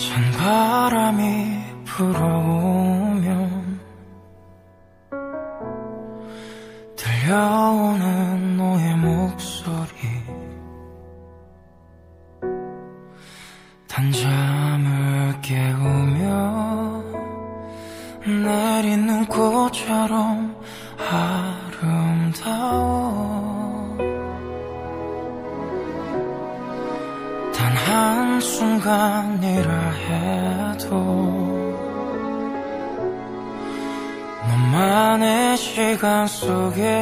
찬바람이 불어오면 들려오는 너의 목소리, 단잠을 깨우며 내리는 꽃처럼 아름다워. 단 한순간이라 해도 너만의 시간 속에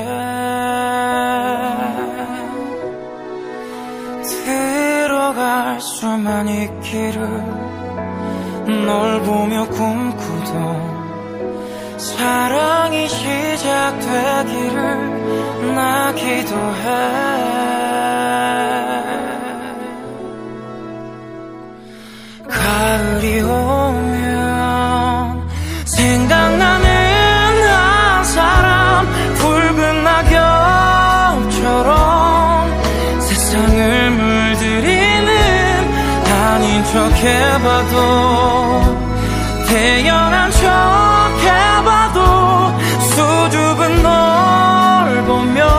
들어갈 수만 있기를 널 보며 꿈꾸던 사랑이 시작되기를 나 기도해. 가을이 오면 생각나는 한 사람, 붉은 낙엽처럼 세상을 물들이는, 아닌 척 해봐도 태연한 척 해봐도 수줍은 널 보면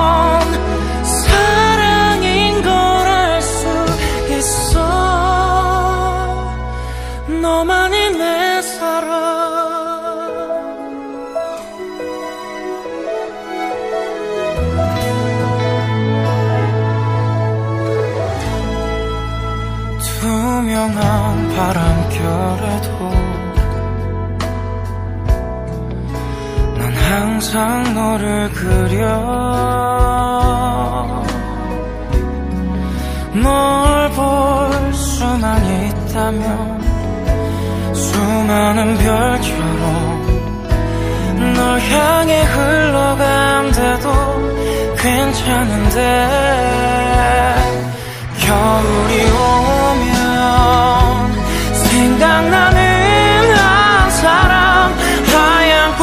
사랑인 걸 알 수 있어. 너만이 내 사랑. 투명한 바람결에도 난 항상 너를 그려. 널 볼 수만 있다면 수많은 별처럼 널 향해 흘러간대도 괜찮은데, 겨울이 오면 생각나는 한 사람, 하얀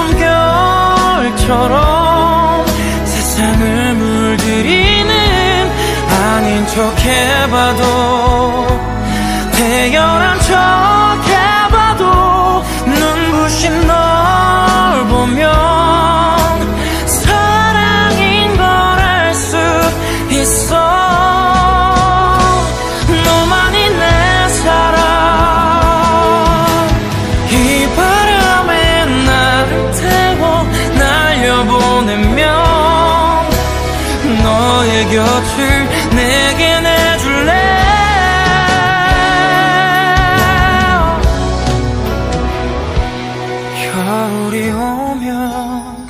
꿈결처럼 세상을 물들이는, 아닌 척 해봐도 태연한 척 해봐도 눈부신 널 보면 사랑인 걸 알 수 있어. 너만이 내 사랑. 이 바람에 나를 태워 날려보내면 너의 곁을 내게 내줄래. 겨울이 오면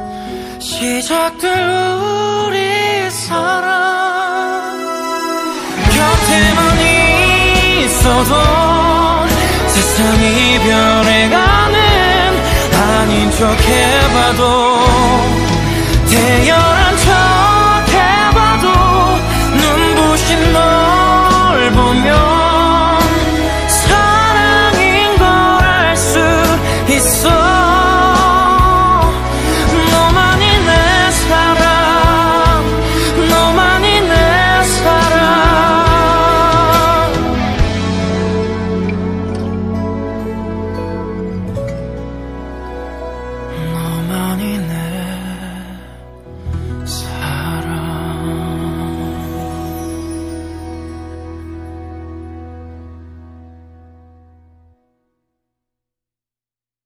시작될 우리 사랑, 곁에만 있어도 세상이 변해가는, 아닌 척 해봐도 태연한 척 해봐도 눈부신 널 보며